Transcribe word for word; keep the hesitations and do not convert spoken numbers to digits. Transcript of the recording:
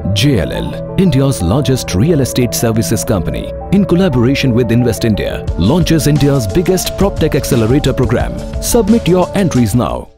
J L L, India's largest real estate services company, in collaboration with Invest India, launches India's biggest Proptech Accelerator program. Submit your entries now.